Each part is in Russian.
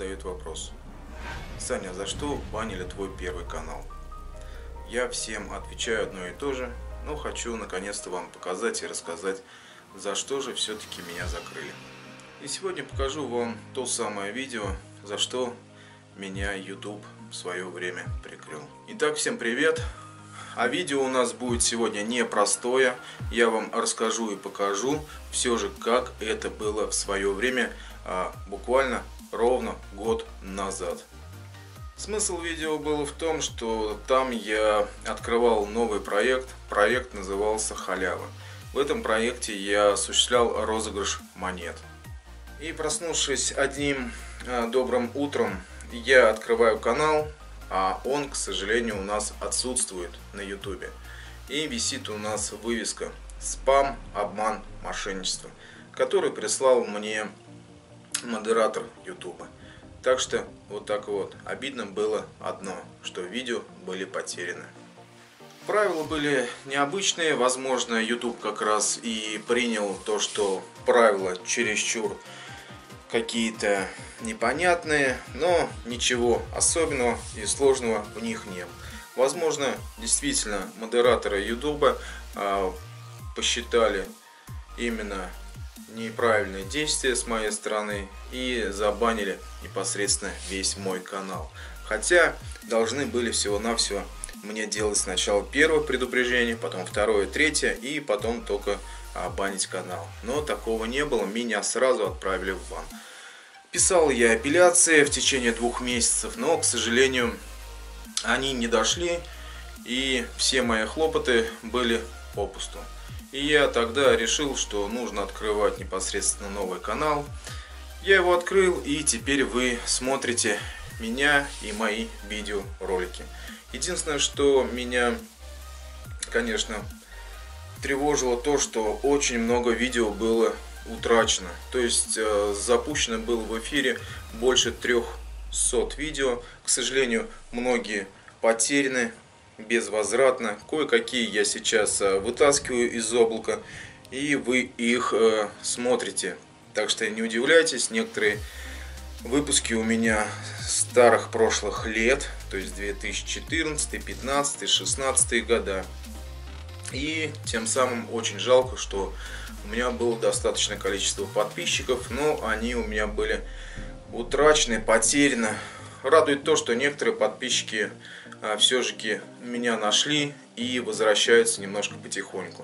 задают вопрос: Саня, за что банили твой первый канал? Я всем отвечаю одно и то же, но хочу наконец-то вам показать и рассказать, за что же все-таки меня закрыли. И сегодня покажу вам то самое видео, за что меня YouTube в свое время прикрыл. Итак, всем привет! А видео у нас будет сегодня непростое. Я вам расскажу и покажу все же, как это было в свое время, буквально ровно год назад. Смысл видео был в том, что там я открывал новый проект. Проект назывался «Халява». В этом проекте я осуществлял розыгрыш монет. И проснувшись одним добрым утром, я открываю канал, а он, к сожалению, у нас отсутствует на YouTube. И висит у нас вывеска «Спам, обман, мошенничество», который прислал мне модератор YouTube. Так что вот так вот. Обидно было одно, что видео были потеряны. Правила были необычные. Возможно, YouTube как раз и принял то, что правила чересчур какие-то непонятные, но ничего особенного и сложного в них не было. Возможно, действительно модераторы YouTube посчитали именно неправильные действия с моей стороны и забанили непосредственно весь мой канал. Хотя должны были всего-навсего мне делать сначала первое предупреждение, потом второе, третье и потом только банить канал. Но такого не было, меня сразу отправили в бан. Писал я апелляции в течение 2 месяцев, но, к сожалению, они не дошли, и все мои хлопоты были попусту. И я тогда решил, что нужно открывать непосредственно новый канал. Я его открыл, и теперь вы смотрите меня и мои видеоролики. Единственное, что меня, конечно, тревожило то, что очень много видео было утрачено. То есть запущено было в эфире больше 300 видео. К сожалению, многие потеряны безвозвратно. Кое-какие я сейчас вытаскиваю из облака, и вы их смотрите. Так что не удивляйтесь, некоторые выпуски у меня старых прошлых лет, то есть 2014, 2015, 2016 года. И тем самым очень жалко, что у меня было достаточное количество подписчиков, но они у меня были утрачены, потеряны. Радует то, что некоторые подписчики все-таки меня нашли и возвращаются немножко потихоньку.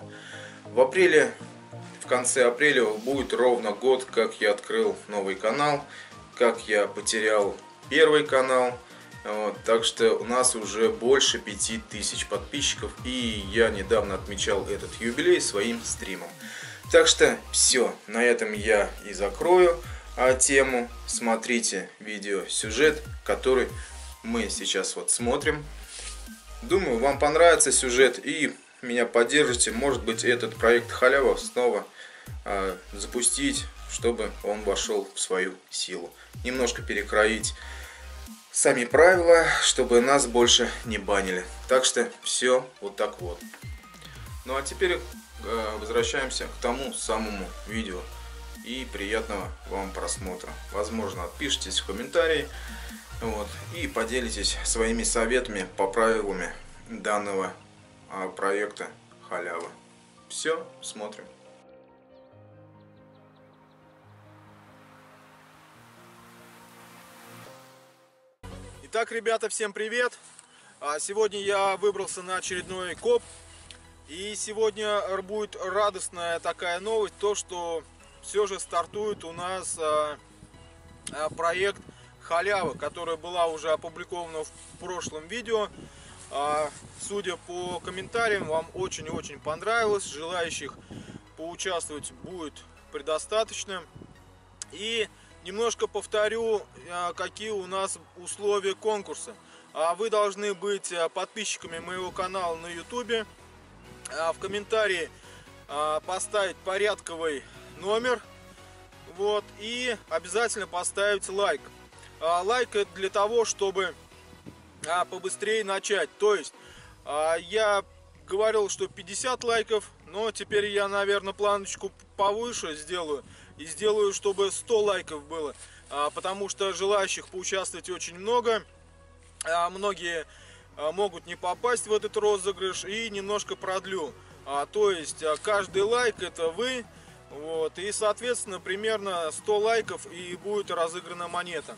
В конце апреля будет ровно год, как я открыл новый канал, как я потерял первый канал. Так что у нас уже больше 5000 подписчиков, и я недавно отмечал этот юбилей своим стримом. Так что все, на этом я и закрою тему. Смотрите видеосюжет, который мы сейчас вот смотрим. Думаю, вам понравится сюжет и меня поддержите. Может быть, этот проект «Халява» снова запустить, чтобы он вошел в свою силу. Немножко перекроить сами правила, чтобы нас больше не банили. Так что все вот так вот. Ну а теперь возвращаемся к тому самому видео. И приятного вам просмотра. Возможно, отпишитесь в комментарии и поделитесь своими советами по правилам данного проекта «Халява». Все, смотрим. Итак, ребята, всем привет! Сегодня я выбрался на очередной коп. И сегодня будет радостная такая новость, то что все же стартует у нас проект «Халява», которая была уже опубликована в прошлом видео. Судя по комментариям, вам очень-очень понравилось. Желающих поучаствовать будет предостаточно. И немножко повторю, какие у нас условия конкурса. Вы должны быть подписчиками моего канала на YouTube. В комментарии поставить порядковый номер. И обязательно поставить лайк. Лайк это для того, чтобы побыстрее начать. То есть я говорил, что 50 лайков, но теперь я, наверное, планочку повыше сделаю. И сделаю, чтобы 100 лайков было. потому что желающих поучаствовать очень много. Многие могут не попасть в этот розыгрыш, и немножко продлю. То есть каждый лайк это вы, вот, и соответственно примерно 100 лайков и будет разыграна монета.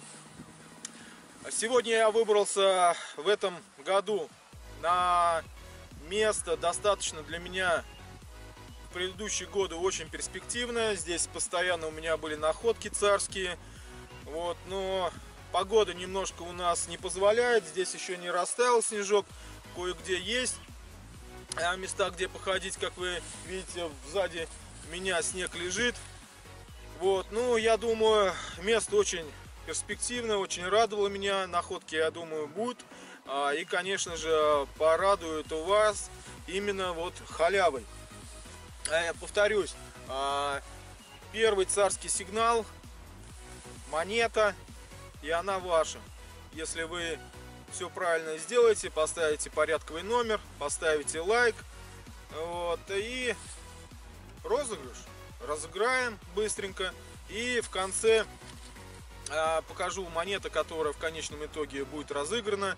Сегодня я выбрался в этом году на место достаточно для меня в предыдущие годы очень перспективное. Здесь постоянно у меня были находки царские, вот, но погода немножко у нас не позволяет. Здесь еще не растаял снежок, кое-где есть места, где походить, как вы видите, сзади меня снег лежит. Вот, ну, я думаю, место очень перспективное, очень радовало меня. Находки, я думаю, будут. И, конечно же, порадует у вас именно вот халявой. Я повторюсь, первый царский сигнал, монета, и она ваша. Если вы все правильно сделаете, поставите порядковый номер, поставите лайк, вот, и розыгрыш разыграем быстренько, и в конце покажу монету, которая в конечном итоге будет разыграна.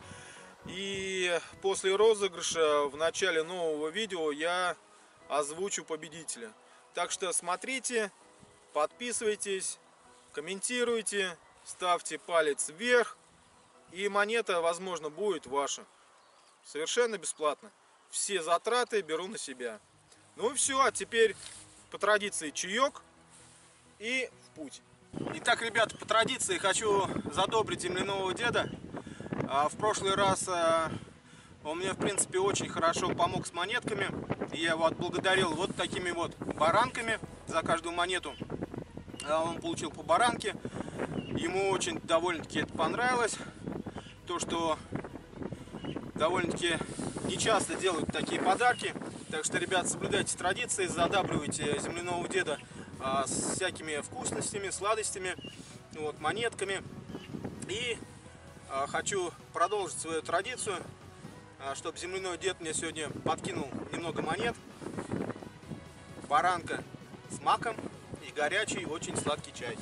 И после розыгрыша в начале нового видео я озвучу победителя. Так что смотрите, подписывайтесь, комментируйте, ставьте палец вверх, и монета, возможно, будет ваша. Совершенно бесплатно. Все затраты беру на себя. Ну и все, а теперь по традиции чаек и в путь. Итак, ребята, по традиции хочу задобрить земляного деда. В прошлый раз он мне, в принципе, очень хорошо помог с монетками. Я его отблагодарил вот такими вот баранками за каждую монету. Он получил по баранке. Ему очень довольно-таки это понравилось. То, что довольно-таки нечасто делают такие подарки. Так что, ребят, соблюдайте традиции, задабривайте земляного деда с всякими вкусностями, сладостями, вот, монетками. И хочу продолжить свою традицию, чтобы земляной дед мне сегодня подкинул немного монет, баранка с маком и горячий, очень сладкий чай.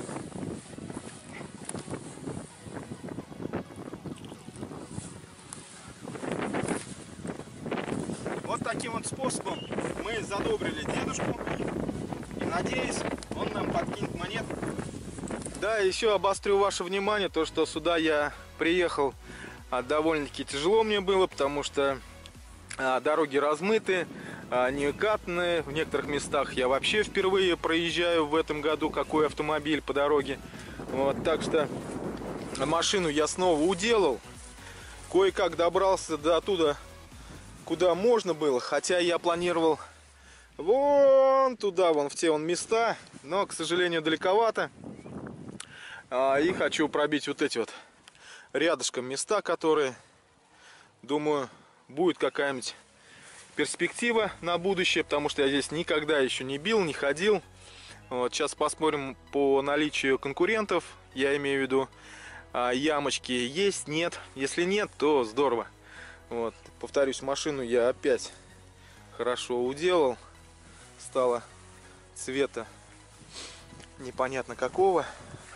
Вот таким вот способом мы задобрили дедушку. И надеюсь, он нам подкинет монет. Да, еще обострю ваше внимание, то что сюда я приехал довольно-таки тяжело мне было, потому что дороги размыты, некатные. В некоторых местах я вообще впервые проезжаю в этом году какой автомобиль по дороге. Вот, так что машину я снова уделал. Кое-как добрался до туда, куда можно было, хотя я планировал вон туда, вон в те вон места, но, к сожалению, далековато. И хочу пробить вот эти вот рядышком места, которые, думаю, будет какая-нибудь перспектива на будущее, потому что я здесь никогда еще не бил, не ходил. Вот, сейчас посмотрим по наличию конкурентов, я имею в виду, ямочки есть, нет. Если нет, то здорово. Вот, повторюсь, машину я опять хорошо уделал. Стало цвета непонятно какого.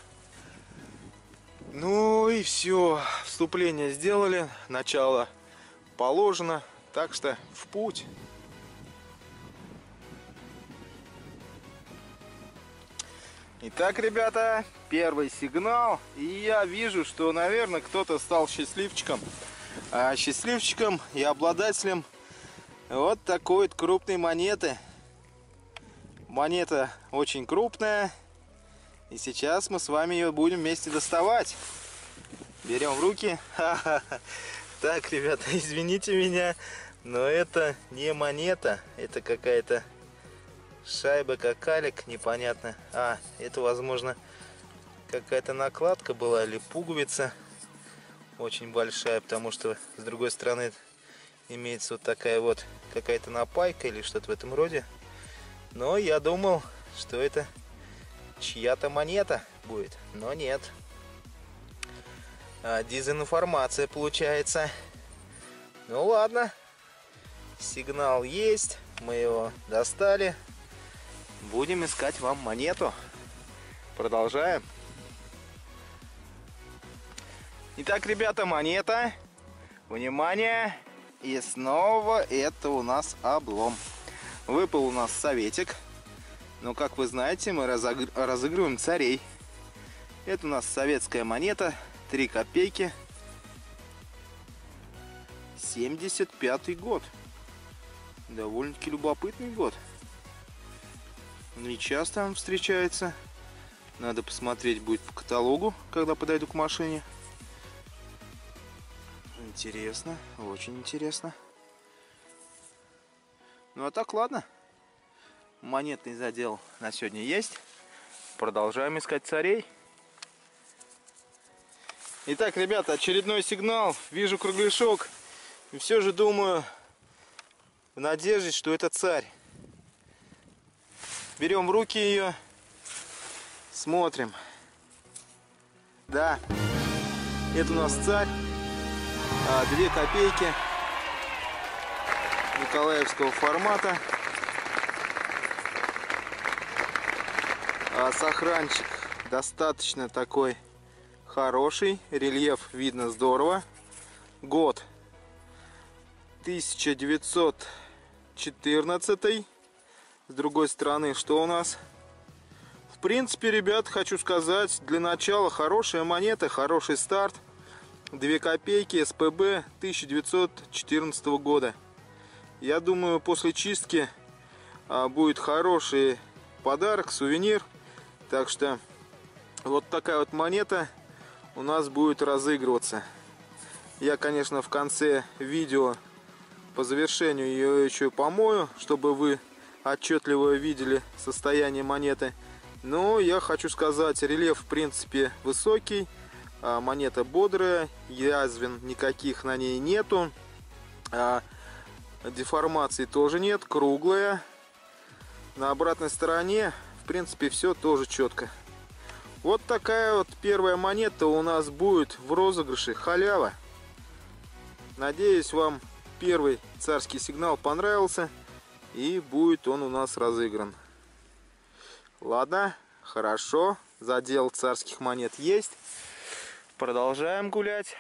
Ну и все, вступление сделали, начало положено, так что в путь. Итак, ребята, первый сигнал, и я вижу, что, наверное, кто-то стал счастливчиком. Счастливчиком и обладателем вот такой вот крупной монеты. Монета очень крупная, и сейчас мы с вами ее будем вместе доставать. Берем в руки. Так, ребята, извините меня, но это не монета, это какая-то шайба, какалик, непонятно. Это, возможно, какая-то накладка была или пуговица очень большая, потому что с другой стороны имеется вот такая вот какая-то напайка или что-то в этом роде. Но я думал, что это чья-то монета будет, но нет. Дезинформация получается. Ну ладно, сигнал есть, мы его достали. Будем искать вам монету. Продолжаем. Итак, ребята, монета. Внимание. И снова это у нас облом. Выпал у нас советик. Но, как вы знаете, мы разыгрываем царей. Это у нас советская монета. 3 копейки. 75-й год. Довольно-таки любопытный год. Не часто он встречается. Надо посмотреть будет по каталогу, когда подойду к машине. Интересно, очень интересно. Ну а так, ладно. Монетный задел на сегодня есть. Продолжаем искать царей. Итак, ребята, очередной сигнал. Вижу кругляшок. И все же думаю, в надежде, что это царь. Берем в руки ее. Смотрим. Да. Это у нас царь. 2 копейки. Николаевского формата. Сохранчик достаточно такой хороший. Рельеф видно здорово. Год 1914. С другой стороны, что у нас? В принципе, ребят, хочу сказать, для начала хорошая монета, хороший старт. 2 копейки, СПБ 1914 года. Я думаю, после чистки будет хороший подарок, сувенир. Так что вот такая вот монета у нас будет разыгрываться. Я, конечно, в конце видео по завершению ее еще помою, чтобы вы отчетливо видели состояние монеты. Но я хочу сказать, рельеф в принципе высокий, монета бодрая, язвин никаких на ней нету, деформаций тоже нет, круглая. На обратной стороне в принципе все тоже четко. Вот такая вот первая монета у нас будет в розыгрыше, халява. Надеюсь, вам первый царский сигнал понравился и будет он у нас разыгран. Ладно, хорошо, задел царских монет есть. Продолжаем гулять.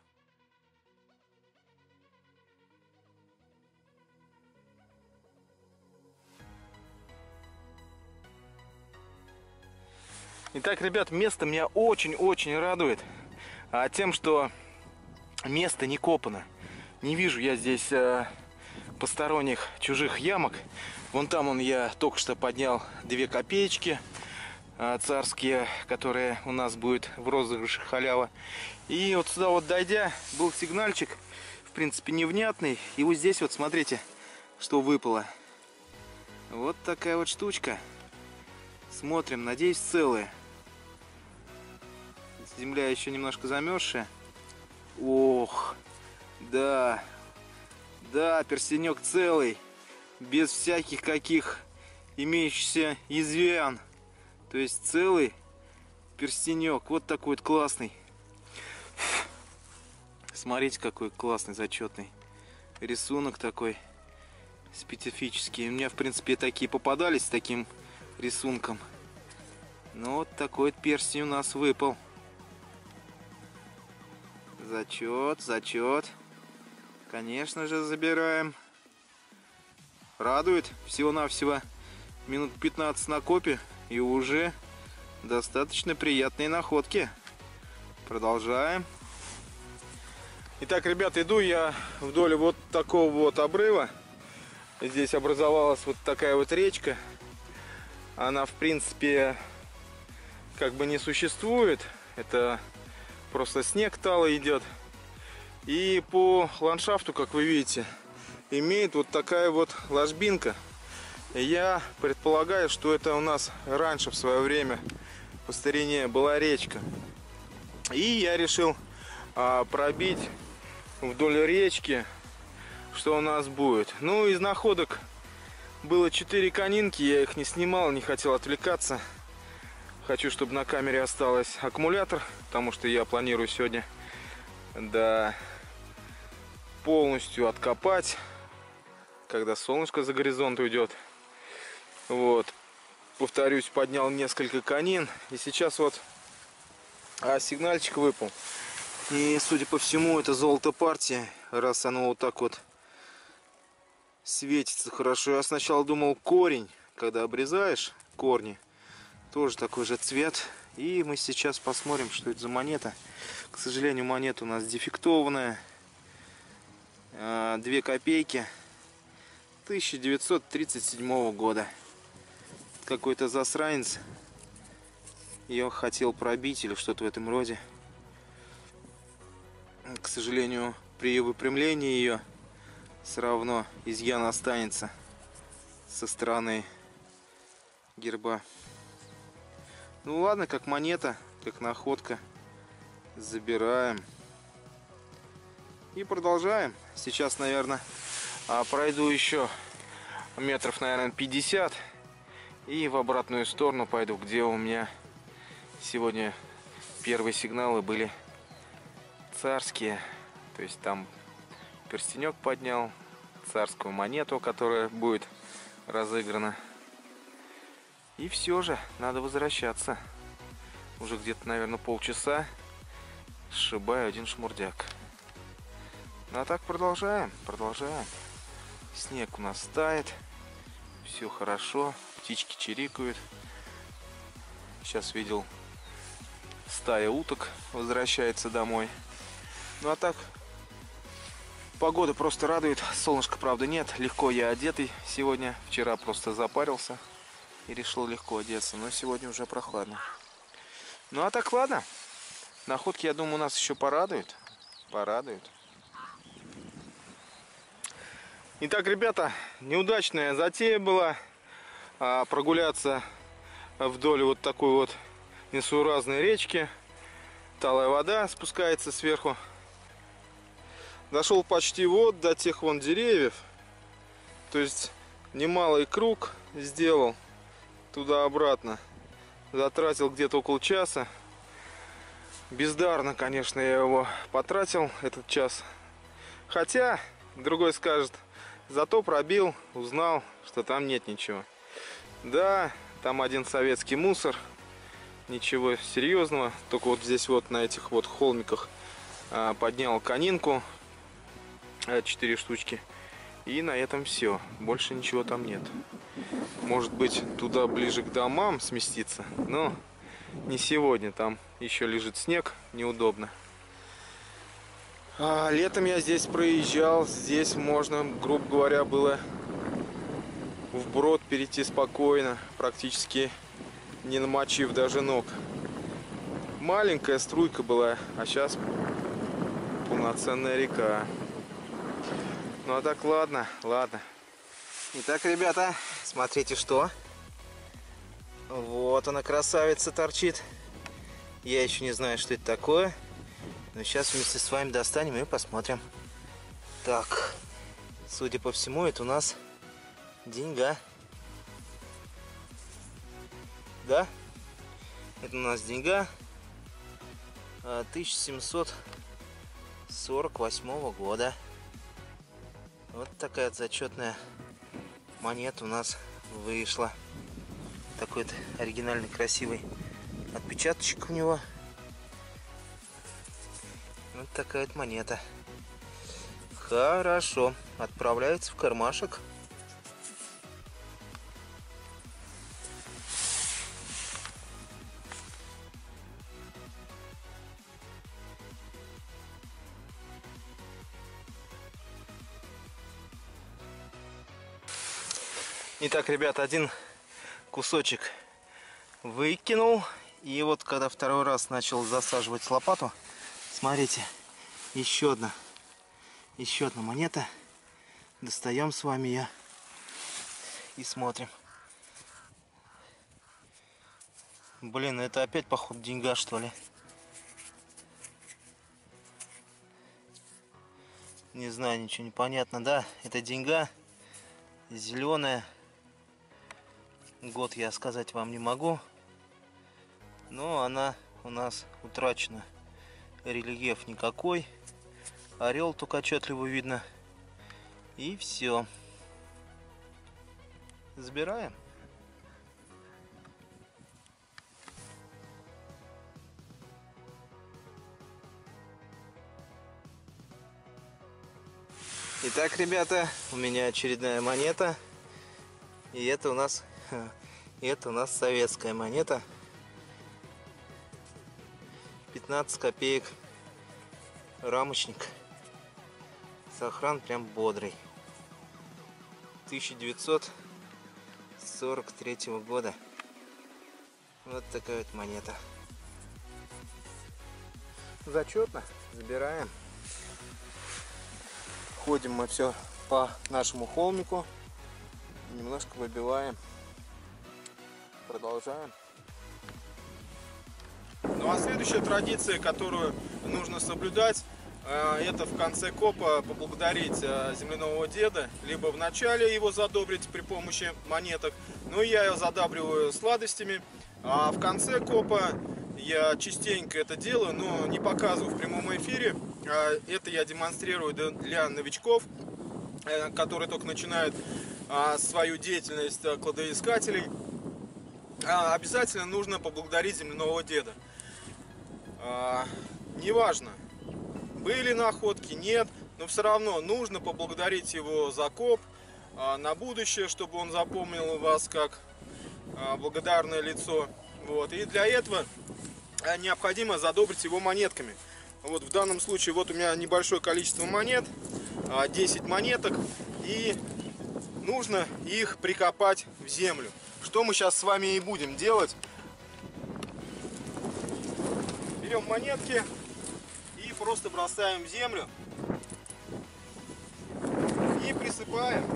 Итак, ребят, место меня очень-очень радует тем, что место не копано. Не вижу я здесь посторонних чужих ямок. Вон там я только что поднял 2 копеечки царские, которые у нас будет в розыгрыше, халява. И вот сюда вот дойдя, был сигнальчик, в принципе невнятный. И вот здесь вот смотрите, что выпало. Вот такая вот штучка. Смотрим, надеюсь, целая. Земля еще немножко замерзшая. Ох, да, перстенек целый, без всяких каких имеющихся извян. То есть целый перстенек, вот такой вот классный. Смотрите, какой классный, зачетный рисунок такой специфический. У меня, в принципе, такие попадались с таким рисунком. Но вот такой вот перстень у нас выпал. Зачет. Конечно же, забираем. Радует. Всего-навсего минут 15 на копе. И уже достаточно приятные находки. Продолжаем. Итак, ребят, иду я вдоль вот такого вот обрыва. Здесь образовалась вот такая вот речка. Она, в принципе, как бы не существует. Это просто снег талый идет. И по ландшафту, как вы видите, имеет вот такая вот ложбинка. Я предполагаю, что это у нас раньше в свое время по старине была речка. И я решил пробить вдоль речки, что у нас будет. Ну, из находок было 4 конинки, я их не снимал, не хотел отвлекаться. Хочу, чтобы на камере остался аккумулятор, потому что я планирую сегодня, да, полностью откопать, когда солнышко за горизонт уйдет. Вот, повторюсь, поднял несколько конин, и сейчас вот сигнальчик выпал. И, судя по всему, это золото партии, раз оно вот так вот светится хорошо. Я сначала думал корень, когда обрезаешь корни, тоже такой же цвет. И мы сейчас посмотрим, что это за монета. К сожалению, монета у нас дефектованная. 2 копейки 1937 года. Какой-то засранец ее хотел пробить или что-то в этом роде. К сожалению, при выпрямлении ее все равно изъян останется со стороны герба. Ну ладно, как монета, как находка, забираем и продолжаем. Сейчас, наверное, пройду еще метров, наверное, 50 и в обратную сторону пойду, где у меня сегодня первые сигналы были царские. То есть там перстенек поднял, царскую монету, которая будет разыграна. И все же, надо возвращаться. Уже где-то, наверное, полчаса сшибаю один шмурдяк. Ну а так продолжаем. Снег у нас тает. Все хорошо. Птички чирикают. Сейчас видел, стая уток возвращается домой. Ну а так, погода просто радует. Солнышка, правда, нет. Легко я одетый сегодня. Вчера просто запарился и решил легко одеться. Но сегодня уже прохладно. Ну а так, ладно. Находки, я думаю, нас еще порадуют. Итак, ребята, неудачная затея была прогуляться вдоль вот такой вот несуразной речки. Талая вода спускается сверху. Дошел почти вот до тех вон деревьев. То есть немалый круг сделал туда-обратно. Затратил где-то около часа. Бездарно, конечно, я его потратил, этот час. Хотя, другой скажет, зато пробил, узнал, что там нет ничего. Да, там один советский мусор. Ничего серьезного. Только вот здесь вот на этих вот холмиках поднял конинку. 4 штучки. И на этом все. Больше ничего там нет. Может быть, туда ближе к домам сместиться. Но не сегодня. Там еще лежит снег. Неудобно. Летом я здесь проезжал. Здесь можно, грубо говоря, было вброд перейти спокойно. Практически не намочив даже ног. Маленькая струйка была. А сейчас полноценная река. Ну а так, ладно. Итак, ребята, смотрите, что. Вот она, красавица, торчит. Я еще не знаю, что это такое. Но сейчас вместе с вами достанем и посмотрим. Так, судя по всему, это у нас деньга. Да? Это у нас деньга 1748 года. Вот такая зачетная монета у нас вышла. Такой вот оригинальный, красивый отпечаточек у него. Вот такая вот монета. Хорошо. Отправляется в кармашек. Итак, ребята, один кусочек выкинул. И вот когда второй раз начал засаживать лопату, смотрите, еще одна монета. Достаем с вами ее и смотрим. Блин, это опять, походу, деньга, что ли. Не знаю, ничего не понятно. Да, это деньга зеленая. Год я сказать вам не могу, но она у нас утрачена. Рельеф никакой, орел только отчетливо видно. И все. Забираем. Итак, ребята, у меня очередная монета. И это у нас советская монета. 15 копеек. Рамочник. Сохран прям бодрый. 1943 года. Вот такая вот монета. Зачетно. Забираем. Ходим мы все по нашему холмику. Немножко выбиваем. Продолжаем. Ну а следующая традиция, которую нужно соблюдать, это в конце копа поблагодарить земляного деда, либо в начале его задобрить при помощи монеток. Ну я ее задабриваю сладостями, а в конце копа я частенько это делаю, но не показываю в прямом эфире. Это я демонстрирую для новичков, которые только начинают свою деятельность кладоискателей. Обязательно нужно поблагодарить земляного деда. Неважно, были находки, нет, но все равно нужно поблагодарить его за коп на будущее, чтобы он запомнил вас как благодарное лицо. Вот. И для этого необходимо задобрить его монетками. Вот в данном случае вот у меня небольшое количество монет, 10 монеток, и нужно их прикопать в землю. Что мы сейчас с вами и будем делать. Берем монетки и просто бросаем в землю и присыпаем.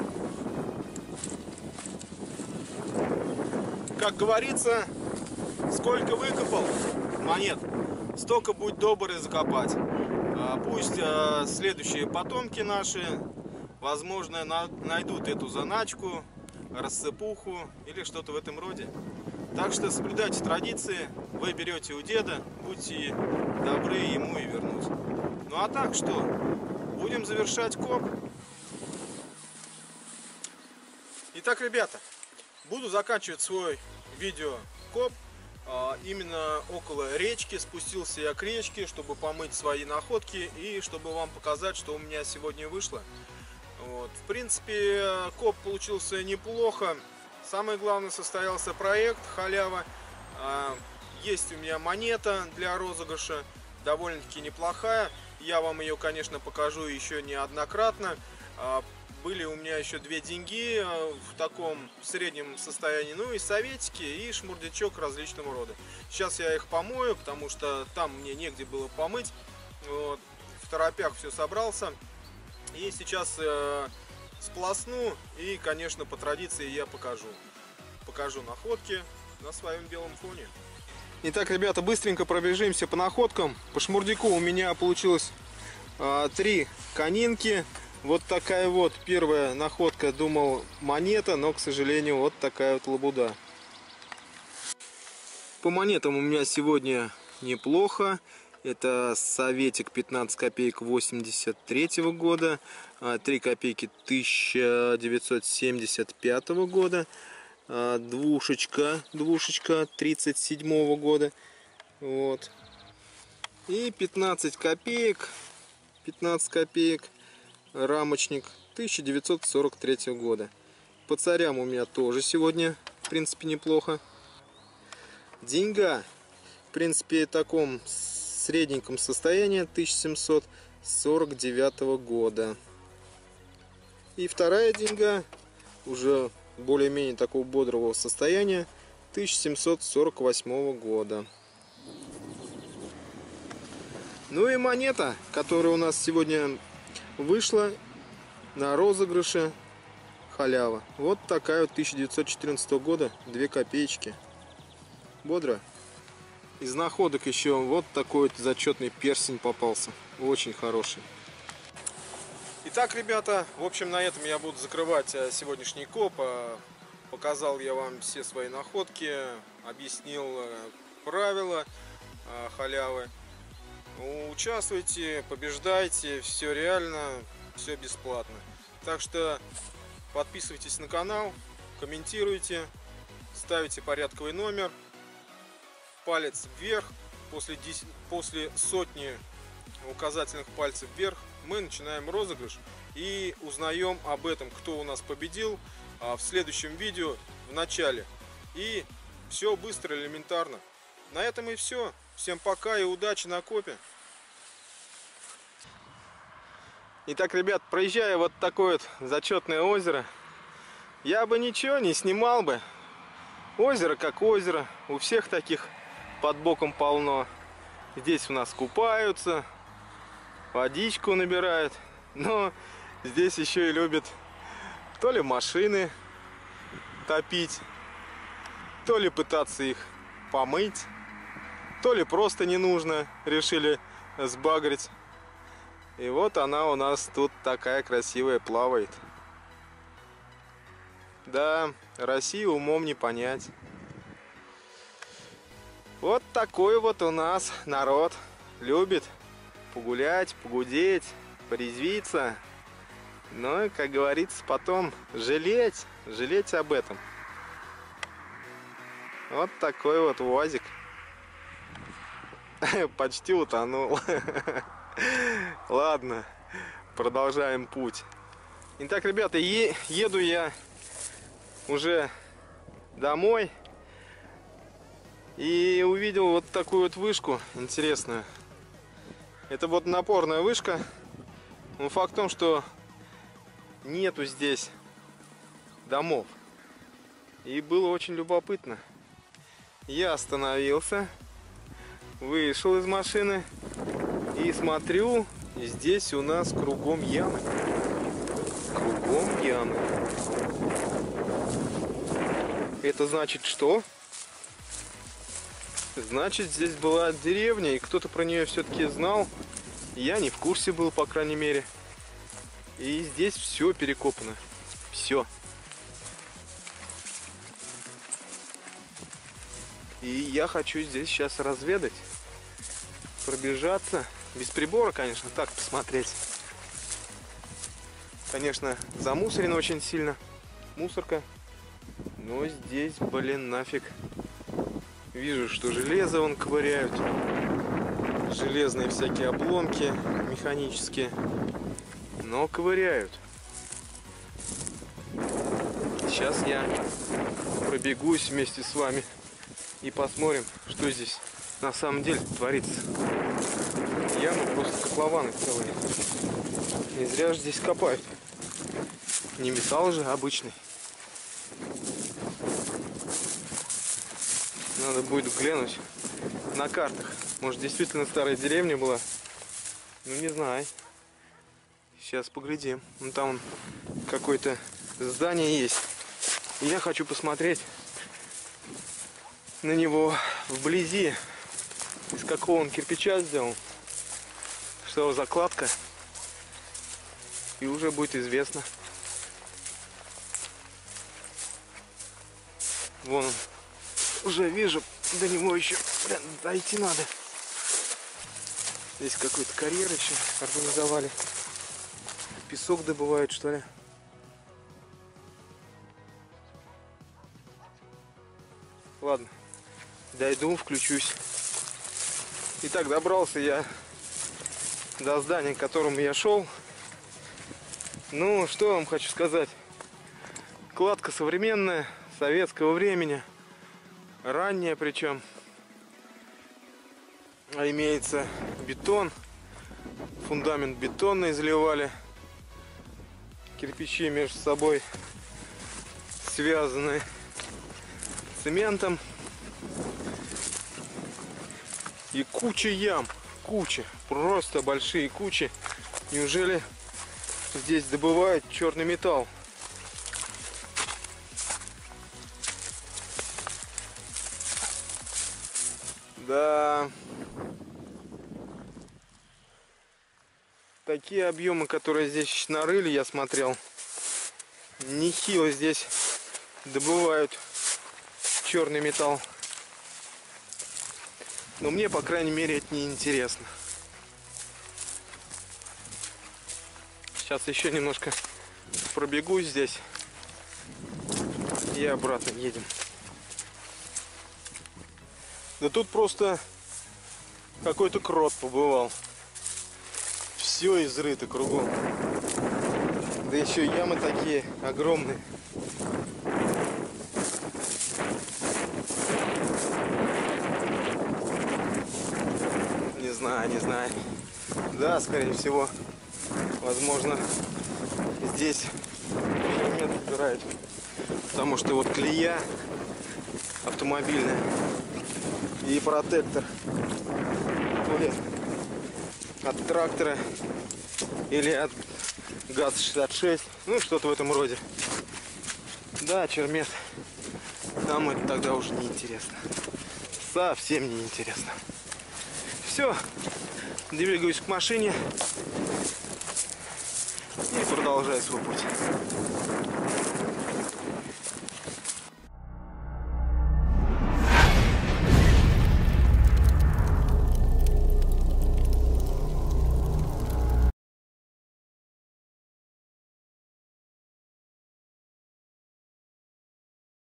Как говорится, сколько выкопал монет, столько будь добр и закопать. Пусть следующие потомки наши, возможно, найдут эту заначку, рассыпуху или что-то в этом роде. Так что соблюдайте традиции, вы берете у деда, будьте добры ему и вернуть. Ну а так что, будем завершать коп. Итак, ребята, буду заканчивать свой видео-коп. Именно около речки, спустился я к речке, чтобы помыть свои находки и чтобы вам показать, что у меня сегодня вышло. Вот. В принципе, коп получился неплохо. Самое главное, состоялся проект «Халява». Есть у меня монета для розыгрыша, довольно-таки неплохая. Я вам ее, конечно, покажу еще неоднократно. Были у меня еще две деньги в таком среднем состоянии, ну и советики, и шмурдячок различного рода. Сейчас я их помою, потому что там мне негде было помыть. Вот. В торопях все собрался. И сейчас сполосну и, конечно, по традиции я покажу находки на своем белом фоне. Итак, ребята, быстренько пробежимся по находкам. По шмурдяку у меня получилось 3 конинки. Вот такая вот первая находка, думал, монета, но, к сожалению, вот такая вот лабуда. По монетам у меня сегодня неплохо. Это советик 15 копеек 83 года, 3 копейки 1975 года, двушечка 37 года. Вот. И 15 копеек рамочник 1943 года. По царям у меня тоже сегодня, в принципе, неплохо. Деньга, в принципе, в таком средненьком состоянии, 1749 года. И вторая деньга, уже более-менее такого бодрого состояния, 1748 года. Ну и монета, которая у нас сегодня вышла на розыгрыше «Халява». Вот такая вот 1914 года, 2 копеечки. Бодро. Из находок еще вот такой вот зачетный перстень попался. Очень хороший. Итак, ребята, в общем, на этом я буду закрывать сегодняшний коп. Показал я вам все свои находки, объяснил правила халявы. Участвуйте, побеждайте, все реально, все бесплатно. Так что подписывайтесь на канал, комментируйте, ставите порядковый номер, палец вверх. После сотни указательных пальцев вверх мы начинаем розыгрыш. и узнаем об этом, кто у нас победил, в следующем видео в начале. И все быстро, элементарно. На этом и все. Всем пока и удачи на копе. Итак, ребят, проезжая вот такое вот зачетное озеро, я бы ничего не снимал бы. Озеро как озеро, у всех таких под боком полно. Здесь у нас купаются, водичку набирают, но здесь еще и любят то ли машины топить, то ли пытаться их помыть, то ли просто не нужно, решили сбагрить. И вот она у нас тут такая красивая плавает. Да, Россию умом не понять. Вот такой вот у нас народ. Любит погулять, погудеть, порезвиться. Но, как говорится, потом жалеть об этом. Вот такой вот УАЗик. Почти утонул. Ладно, продолжаем путь. Итак, ребята, еду я уже домой. И увидел вот такую вот вышку интересную. Это вот напорная вышка. Но факт в том, что нету здесь домов. И было очень любопытно. Я остановился, вышел из машины и смотрю, здесь у нас кругом ямы. Кругом ямы. Это значит что? Значит, здесь была деревня, и кто-то про нее все-таки знал. Я не в курсе был, по крайней мере. И здесь все перекопано. Все. И я хочу здесь сейчас разведать, пробежаться. Без прибора, конечно, так посмотреть. Конечно, замусорено очень сильно. Мусорка. Но здесь, блин, нафиг. Вижу, что железо вон ковыряют. Железные всякие обломки механические. Но ковыряют. Сейчас я пробегусь вместе с вами и посмотрим, что здесь на самом деле творится. Ямы просто котлованы целые. Не зря же здесь копают. Не металл же обычный. Надо будет глянуть на картах. Может, действительно старая деревня была? Ну, не знаю. Сейчас поглядим. Вон там какое-то здание есть. И я хочу посмотреть на него вблизи. Из какого он кирпича сделан. Что за кладка. И уже будет известно. Вон он. Уже вижу, до него еще, блин, дойти надо. Здесь какой-то карьер еще организовали. Песок добывают, что ли. Ладно, дойду, включусь. Итак, добрался я до здания, к которому я шел. Ну, что вам хочу сказать. Кладка современная, советского времени. Ранняя причем. А имеется бетон. Фундамент бетонный заливали. Кирпичи между собой связаны цементом. И куча ям. Куча. Просто большие кучи. Неужели здесь добывают черный металл? Да. Такие объемы, которые здесь нарыли, я смотрел. Нехило здесь добывают черный металл. Но мне, по крайней мере, это не интересно. Сейчас еще немножко пробегусь здесь. И обратно едем. Да тут просто какой-то крот побывал. Все изрыто кругом. Да еще ямы такие огромные. Не знаю, не знаю. Да, скорее всего, возможно, здесь нет убирают. Потому что вот колея автомобильная и протектор то ли от трактора или от ГАЗ-66, ну что-то в этом роде. Да, Чермет, там это тогда уже не интересно, совсем не интересно. Все, двигаюсь к машине и продолжаю свой путь.